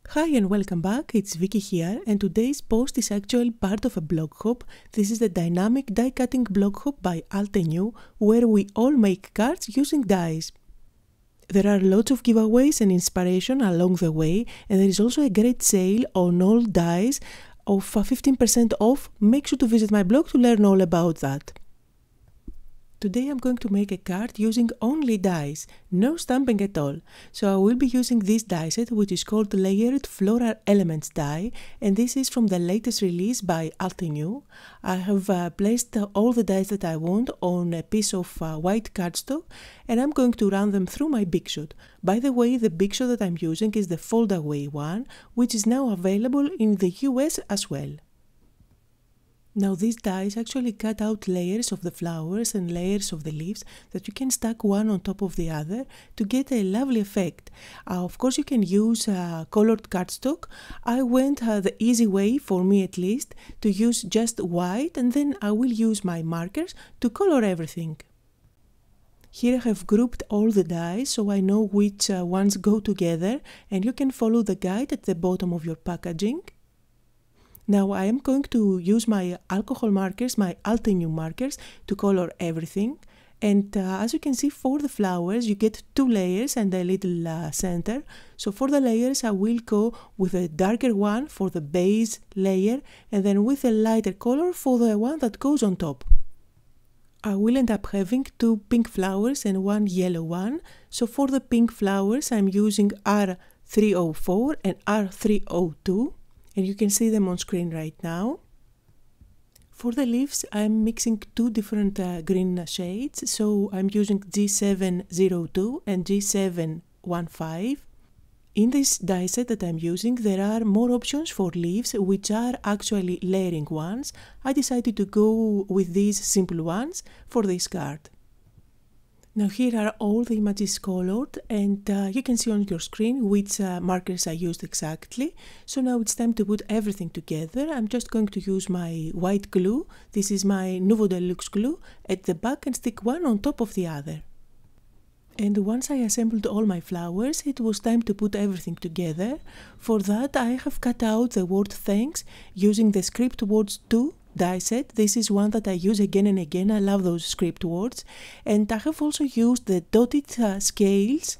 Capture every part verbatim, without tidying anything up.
Hi and welcome back, it's Vicky here, and today's post is actually part of a blog hop. This is the dynamic die cutting blog hop by Altenew, where we all make cards using dies. There are lots of giveaways and inspiration along the way, and there is also a great sale on all dies of fifteen percent off. Make sure to visit my blog to learn all about that. Today I'm going to make a card using only dies, no stamping at all. So I will be using this die set, which is called Layered Floral Elements die, and this is from the latest release by Altenew. I have uh, placed uh, all the dies that I want on a piece of uh, white cardstock, and I'm going to run them through my Big Shot. By the way, the Big Shot that I'm using is the fold-away one, which is now available in the U S as well. Now these dies actually cut out layers of the flowers and layers of the leaves that you can stack one on top of the other to get a lovely effect. Uh, of course you can use uh, colored cardstock. I went uh, the easy way, for me at least, to use just white, and then I will use my markers to color everything. Here I have grouped all the dies so I know which uh, ones go together, and you can follow the guide at the bottom of your packaging. Now I am going to use my alcohol markers, my Altenew markers, to color everything. And uh, as you can see, for the flowers you get two layers and a little uh, center. So for the layers I will go with a darker one for the base layer, and then with a lighter color for the one that goes on top. I will end up having two pink flowers and one yellow one. So for the pink flowers I'm using R three oh four and R three oh two. And you can see them on screen right now. For the leaves I'm mixing two different uh, green shades, so I'm using G seven oh two and G seven fifteen. In this die set that I'm using there are more options for leaves, which are actually layering ones. I decided to go with these simple ones for this card. Now here are all the images colored, and uh, you can see on your screen which uh, markers I used exactly. So now it's time to put everything together. I'm just going to use my white glue. This is my Nuvo Deluxe glue at the back, and stick one on top of the other. And once I assembled all my flowers, it was time to put everything together. For that I have cut out the word thanks using the script words two die set. This is one that I use again and again. I love those script words. And I have also used the dotted uh, scales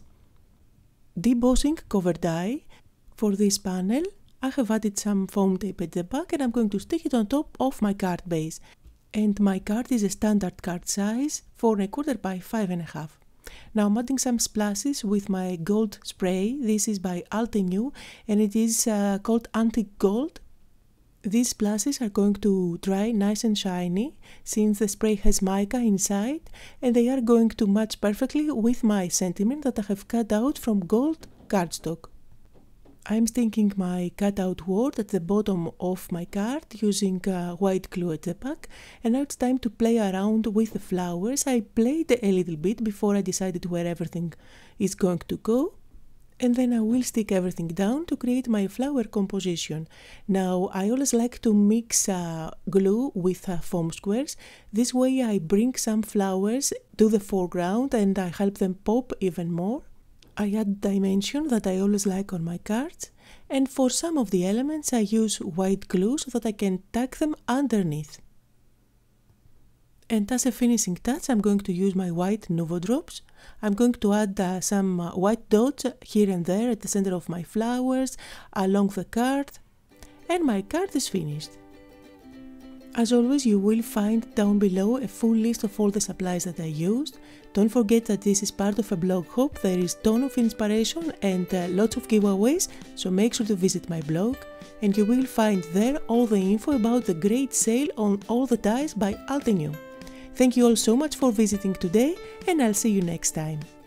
debossing cover die. For this panel I have added some foam tape at the back, and I'm going to stick it on top of my card base. And my card is a standard card size, four and a quarter by five and a half. Now I'm adding some splashes with my gold spray. This is by Altenew and it is uh, called Antique Gold. These splashes are going to dry nice and shiny since the spray has mica inside, and they are going to match perfectly with my sentiment that I have cut out from gold cardstock. I'm sticking my cutout word at the bottom of my card using uh, white glue at the back, and now it's time to play around with the flowers. I played a little bit before I decided where everything is going to go. And then I will stick everything down to create my flower composition. Now I always like to mix uh, glue with uh, foam squares. This way I bring some flowers to the foreground and I help them pop even more. I add dimension that I always like on my cards. And for some of the elements I use white glue so that I can tack them underneath. And as a finishing touch I'm going to use my white Nuvo drops. I'm going to add uh, some uh, white dots here and there at the center of my flowers, along the card, and my card is finished. As always, you will find down below a full list of all the supplies that I used. Don't forget that this is part of a blog hop. There is a ton of inspiration and uh, lots of giveaways, so make sure to visit my blog, and you will find there all the info about the great sale on all the dies by Altenew. Thank you all so much for visiting today, and I'll see you next time.